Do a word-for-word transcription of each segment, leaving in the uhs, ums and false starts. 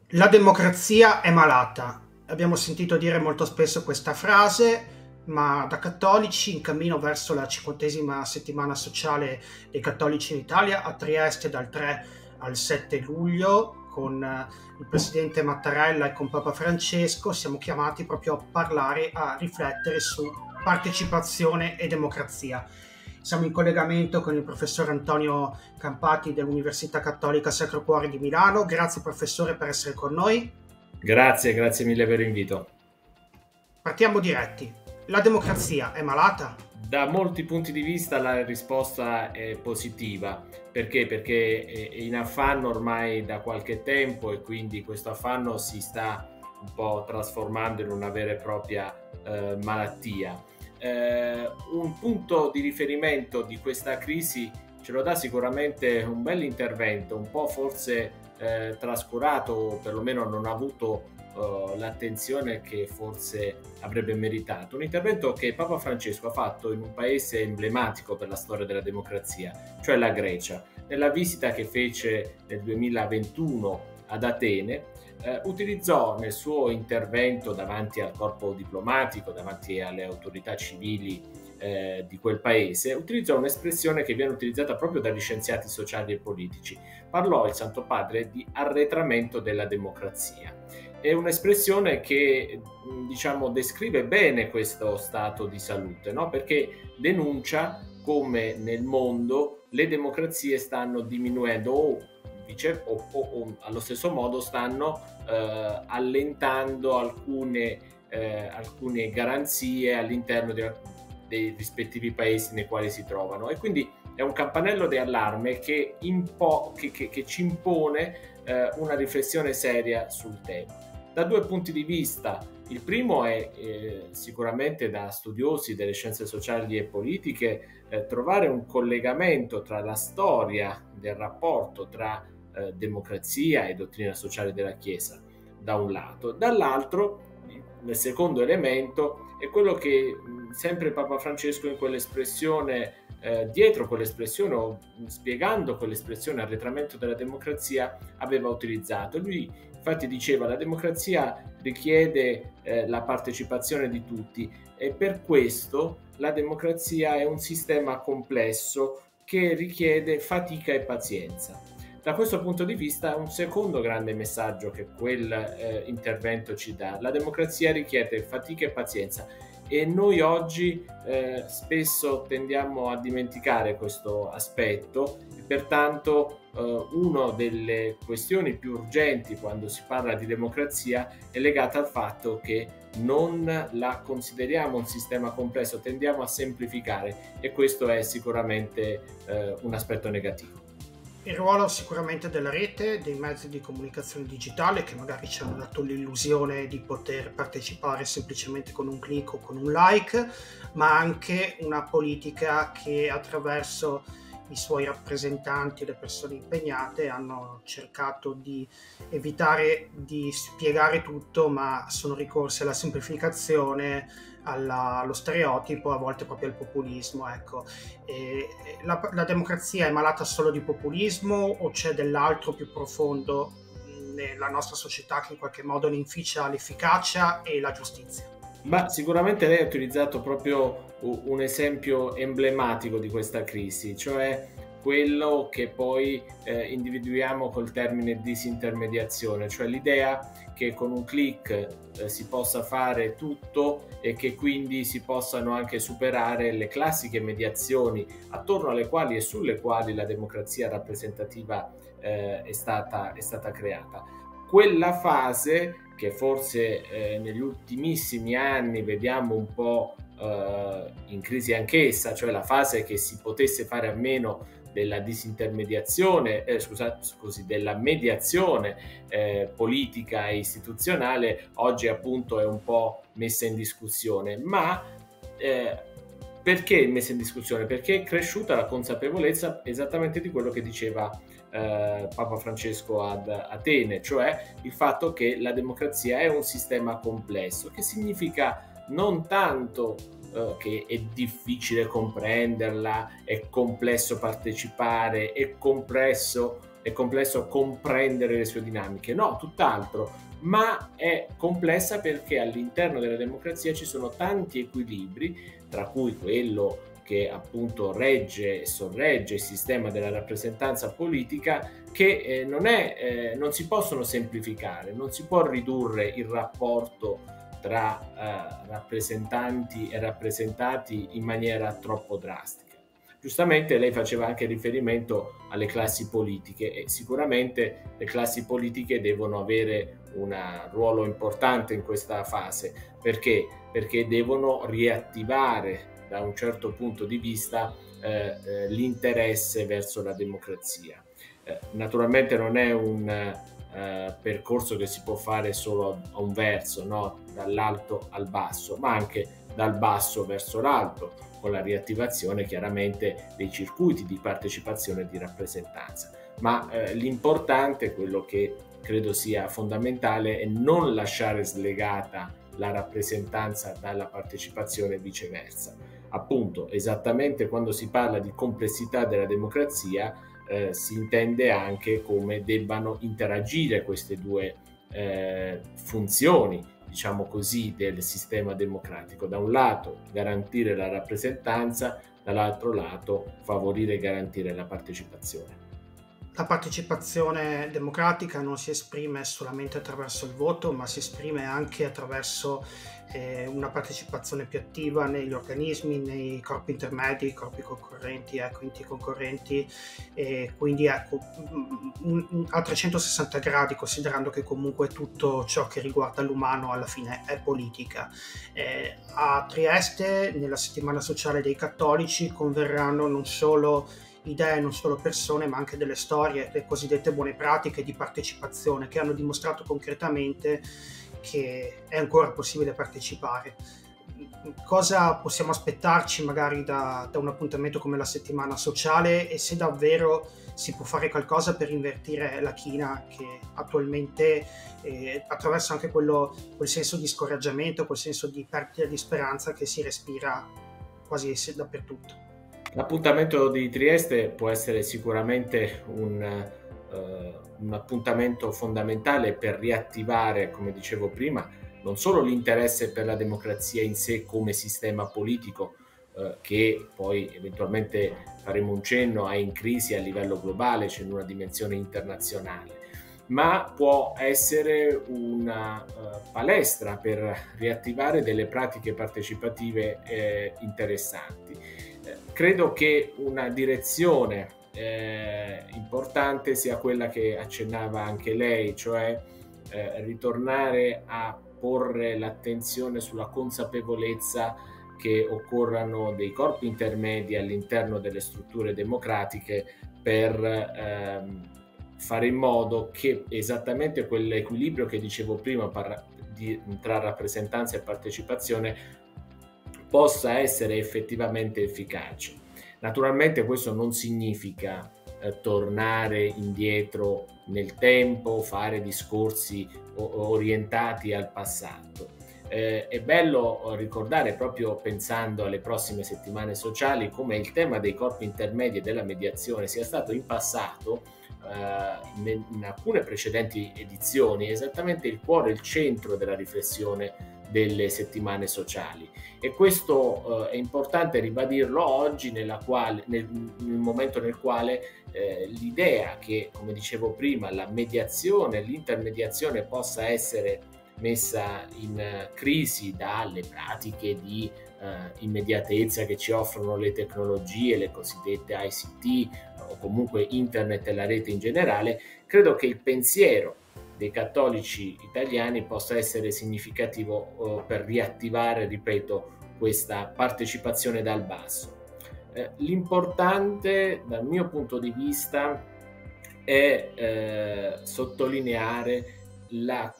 La democrazia è malata. Abbiamo sentito dire molto spesso questa frase, ma da cattolici in cammino verso la cinquantesima settimana sociale dei cattolici in Italia a Trieste dal tre al sette luglio con eh, il presidente Mattarella e con Papa Francesco siamo chiamati proprio a parlare, a riflettere su partecipazione e democrazia. Siamo in collegamento con il professor Antonio Campati dell'Università Cattolica Sacro Cuore di Milano. Grazie professore per essere con noi. Grazie, grazie mille per l'invito. Partiamo diretti. La democrazia è malata? Da molti punti di vista la risposta è positiva. Perché? Perché è in affanno ormai da qualche tempo e quindi questo affanno si sta un po' trasformando in una vera e propria eh, malattia. Eh, un punto di riferimento di questa crisi ce lo dà sicuramente un bel intervento, un po' forse eh, trascurato o perlomeno non ha avuto uh, l'attenzione che forse avrebbe meritato. Un intervento che Papa Francesco ha fatto in un paese emblematico per la storia della democrazia, cioè la Grecia. Nella visita che fece nel duemilaventuno ad Atene, eh, utilizzò nel suo intervento davanti al corpo diplomatico, davanti alle autorità civili eh, di quel paese, utilizzò un'espressione che viene utilizzata proprio dagli scienziati sociali e politici. Parlò il Santo Padre di arretramento della democrazia. È un'espressione che, diciamo, descrive bene questo stato di salute, no? Perché denuncia come nel mondo le democrazie stanno diminuendo o, dice, o, o, o allo stesso modo stanno eh, allentando alcune, eh, alcune garanzie all'interno di, dei rispettivi paesi nei quali si trovano. E quindi è un campanello di allarme che, impo- che, che, che ci impone eh, una riflessione seria sul tema. Da due punti di vista. Il primo è eh, sicuramente da studiosi delle scienze sociali e politiche eh, trovare un collegamento tra la storia del rapporto tra eh, democrazia e dottrina sociale della Chiesa da un lato, dall'altro il secondo elemento è quello che mh, sempre Papa Francesco in quell'espressione eh, dietro quell'espressione o spiegando quell'espressione arretramento della democrazia aveva utilizzato. Lui infatti diceva la democrazia richiede eh, la partecipazione di tutti e per questo la democrazia è un sistema complesso che richiede fatica e pazienza. Da questo punto di vista un secondo grande messaggio che quel eh, intervento ci dà: la democrazia richiede fatica e pazienza e noi oggi eh, spesso tendiamo a dimenticare questo aspetto e pertanto eh, una delle questioni più urgenti quando si parla di democrazia è legata al fatto che non la consideriamo un sistema complesso, tendiamo a semplificare e questo è sicuramente eh, un aspetto negativo. Il ruolo sicuramente della rete, dei mezzi di comunicazione digitale che magari ci hanno dato l'illusione di poter partecipare semplicemente con un click o con un like, ma anche una politica che attraverso i suoi rappresentanti, le persone impegnate, hanno cercato di evitare di spiegare tutto, ma sono ricorse alla semplificazione, alla, allo stereotipo, a volte proprio al populismo. Ecco. E la, la democrazia è malata solo di populismo o c'è dell'altro più profondo nella nostra società che in qualche modo ne inficia l'efficacia e la giustizia? Ma sicuramente lei ha utilizzato proprio un esempio emblematico di questa crisi, cioè quello che poi eh, individuiamo col termine disintermediazione, cioè l'idea che con un click eh, si possa fare tutto e che quindi si possano anche superare le classiche mediazioni attorno alle quali e sulle quali la democrazia rappresentativa eh, è stata, è stata creata. Quella fase che forse eh, negli ultimissimi anni vediamo un po' eh, in crisi anch'essa, cioè la fase che si potesse fare a meno della disintermediazione, eh, scusa, scusi, della mediazione eh, politica e istituzionale, oggi appunto è un po' messa in discussione. Ma eh, perché messa in discussione? Perché è cresciuta la consapevolezza esattamente di quello che diceva eh, Papa Francesco ad Atene, cioè il fatto che la democrazia è un sistema complesso, che significa non tanto eh, che è difficile comprenderla, è complesso partecipare, è complesso è complesso comprendere le sue dinamiche. No, tutt'altro, ma è complessa perché all'interno della democrazia ci sono tanti equilibri, tra cui quello che appunto regge e sorregge il sistema della rappresentanza politica, che eh, non, è, eh, non si possono semplificare, non si può ridurre il rapporto tra eh, rappresentanti e rappresentati in maniera troppo drastica. Giustamente lei faceva anche riferimento alle classi politiche e sicuramente le classi politiche devono avere un ruolo importante in questa fase. Perché? Perché devono riattivare da un certo punto di vista eh, eh, l'interesse verso la democrazia. Eh, naturalmente non è un eh, percorso che si può fare solo a un verso, no? Dall'alto al basso, ma anche dal basso verso l'alto, con la riattivazione chiaramente dei circuiti di partecipazione e di rappresentanza. Ma eh, l'importante, quello che credo sia fondamentale, è non lasciare slegata la rappresentanza dalla partecipazione e viceversa. Appunto, esattamente quando si parla di complessità della democrazia, eh, si intende anche come debbano interagire queste due eh, funzioni, diciamo così, del sistema democratico. Da un lato garantire la rappresentanza, dall'altro lato favorire e garantire la partecipazione. La partecipazione democratica non si esprime solamente attraverso il voto, ma si esprime anche attraverso eh, una partecipazione più attiva negli organismi, nei corpi intermedi, corpi concorrenti, ecco, enti concorrenti, e quindi ecco, un, un, a trecentosessanta gradi, considerando che comunque tutto ciò che riguarda l'umano alla fine è politica. Eh, a Trieste, nella settimana sociale dei cattolici, converranno non solo idee, non solo persone, ma anche delle storie, le cosiddette buone pratiche di partecipazione, che hanno dimostrato concretamente che è ancora possibile partecipare. Cosa possiamo aspettarci magari da, da un appuntamento come la settimana sociale, e se davvero si può fare qualcosa per invertire la china che attualmente, eh, attraverso anche quello, quel senso di scoraggiamento, quel senso di perdita di speranza che si respira quasi dappertutto. L'appuntamento di Trieste può essere sicuramente un, eh, un appuntamento fondamentale per riattivare, come dicevo prima, non solo l'interesse per la democrazia in sé come sistema politico, eh, che poi eventualmente faremo un cenno, è in crisi a livello globale, c'è in una dimensione internazionale, ma può essere una uh, palestra per riattivare delle pratiche partecipative eh, interessanti. Eh, credo che una direzione eh, importante sia quella che accennava anche lei, cioè eh, ritornare a porre l'attenzione sulla consapevolezza che occorrano dei corpi intermedi all'interno delle strutture democratiche per ehm, fare in modo che esattamente quell'equilibrio che dicevo prima par- di, tra rappresentanza e partecipazione possa essere effettivamente efficace. Naturalmente questo non significa eh, tornare indietro nel tempo, fare discorsi o- orientati al passato. Eh, è bello ricordare, proprio pensando alle prossime settimane sociali, come il tema dei corpi intermedi e della mediazione sia stato in passato, eh, in, in alcune precedenti edizioni, esattamente il cuore, il centro della riflessione delle settimane sociali. E questo eh, è importante ribadirlo oggi, nella quale, nel, nel momento nel quale eh, l'idea che, come dicevo prima, la mediazione, l'intermediazione possa essere messa in crisi dalle pratiche di eh, immediatezza che ci offrono le tecnologie, le cosiddette I C T o comunque internet e la rete in generale, credo che il pensiero dei cattolici italiani possa essere significativo eh, per riattivare, ripeto, questa partecipazione dal basso. Eh, l'importante dal mio punto di vista è eh, sottolineare la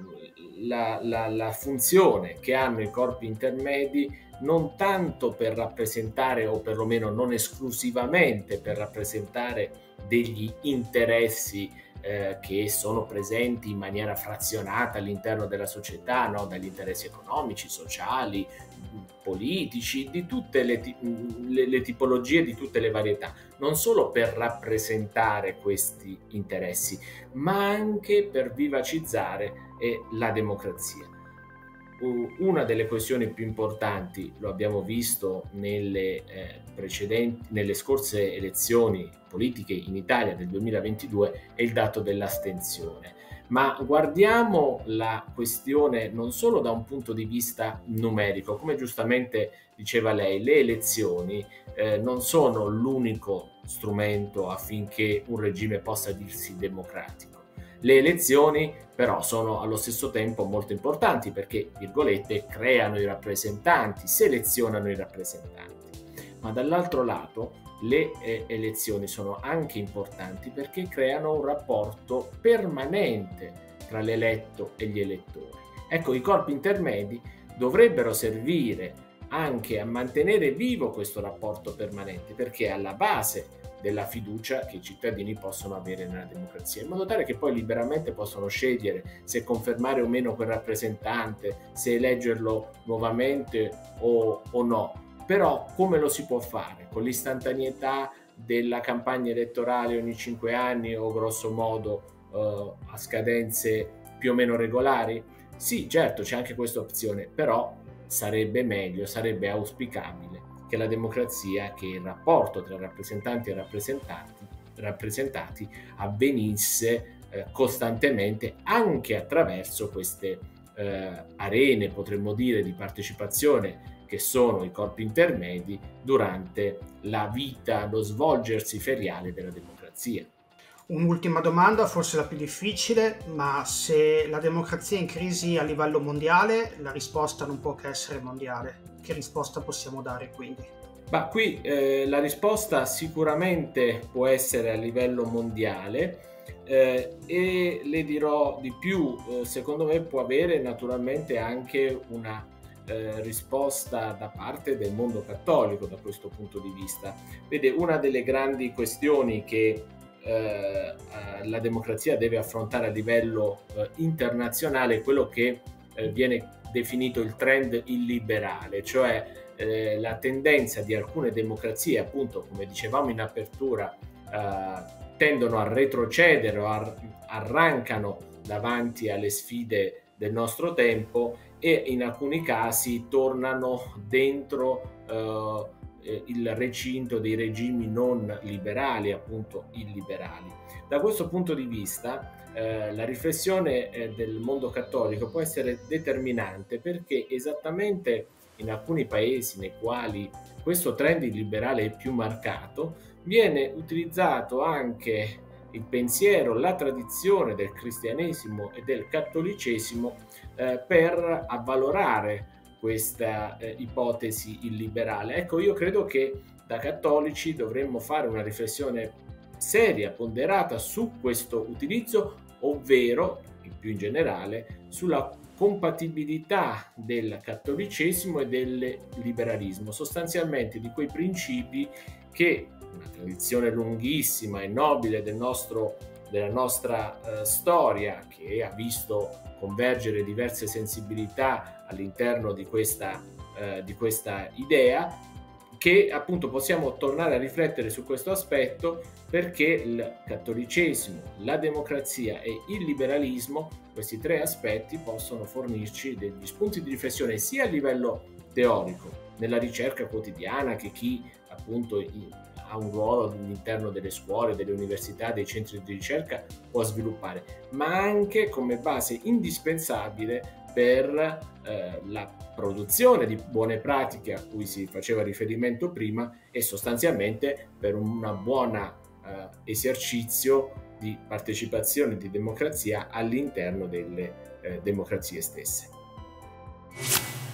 La, la, la funzione che hanno i corpi intermedi, non tanto per rappresentare, o perlomeno non esclusivamente per rappresentare, degli interessi eh, che sono presenti in maniera frazionata all'interno della società, no? Dagli interessi economici, sociali, politici, di tutte le, le, le tipologie, di tutte le varietà, non solo per rappresentare questi interessi, ma anche per vivacizzare eh, la democrazia. Una delle questioni più importanti, lo abbiamo visto nelle, eh, precedenti, nelle scorse elezioni politiche in Italia del duemilaventidue, è il dato dell'astensione. Ma guardiamo la questione non solo da un punto di vista numerico, come giustamente diceva lei, le elezioni eh, non sono l'unico strumento affinché un regime possa dirsi democratico. Le elezioni però sono allo stesso tempo molto importanti perché, virgolette, creano i rappresentanti, selezionano i rappresentanti. Ma dall'altro lato le eh, elezioni sono anche importanti perché creano un rapporto permanente tra l'eletto e gli elettori. Ecco, i corpi intermedi dovrebbero servire anche a mantenere vivo questo rapporto permanente, perché è alla base della fiducia che i cittadini possono avere nella democrazia, in modo tale che poi liberamente possono scegliere se confermare o meno quel rappresentante, se eleggerlo nuovamente o, o no. Però come lo si può fare? Con l'istantaneità della campagna elettorale ogni cinque anni o grosso modo eh, a scadenze più o meno regolari? Sì, certo, c'è anche questa opzione, però sarebbe meglio, sarebbe auspicabile che la democrazia, che il rapporto tra rappresentanti e rappresentanti, rappresentati avvenisse eh, costantemente anche attraverso queste eh, arene, potremmo dire, di partecipazione che sono i corpi intermedi durante la vita, lo svolgersi feriale della democrazia. Un'ultima domanda, forse la più difficile, ma se la democrazia è in crisi a livello mondiale, la risposta non può che essere mondiale. Che risposta possiamo dare quindi? Ma qui eh, la risposta sicuramente può essere a livello mondiale eh, e le dirò di più, eh, secondo me può avere naturalmente anche una eh, risposta da parte del mondo cattolico da questo punto di vista. Vede, una delle grandi questioni che eh, la democrazia deve affrontare a livello eh, internazionale è quello che eh, viene definito il trend illiberale, cioè eh, la tendenza di alcune democrazie, appunto come dicevamo in apertura, eh, tendono a retrocedere o ar- arrancano davanti alle sfide del nostro tempo e in alcuni casi tornano dentro eh, il recinto dei regimi non liberali, appunto illiberali. Da questo punto di vista eh, la riflessione eh, del mondo cattolico può essere determinante perché esattamente in alcuni paesi nei quali questo trend illiberale è più marcato viene utilizzato anche il pensiero, la tradizione del cristianesimo e del cattolicesimo eh, per avvalorare questa eh, ipotesi illiberale. Ecco, io credo che da cattolici dovremmo fare una riflessione seria, ponderata su questo utilizzo, ovvero, più in generale, sulla compatibilità del cattolicesimo e del liberalismo, sostanzialmente di quei principi che una tradizione lunghissima e nobile del nostro, della nostra eh, storia, che ha visto convergere diverse sensibilità all'interno di questa, eh, di questa idea, che appunto possiamo tornare a riflettere su questo aspetto perché il cattolicesimo, la democrazia e il liberalismo, questi tre aspetti possono fornirci degli spunti di riflessione sia a livello teorico, nella ricerca quotidiana che chi appunto ha un ruolo all'interno delle scuole, delle università, dei centri di ricerca può sviluppare, ma anche come base indispensabile per eh, la produzione di buone pratiche a cui si faceva riferimento prima e sostanzialmente per un buon eh, esercizio di partecipazione e di democrazia all'interno delle eh, democrazie stesse.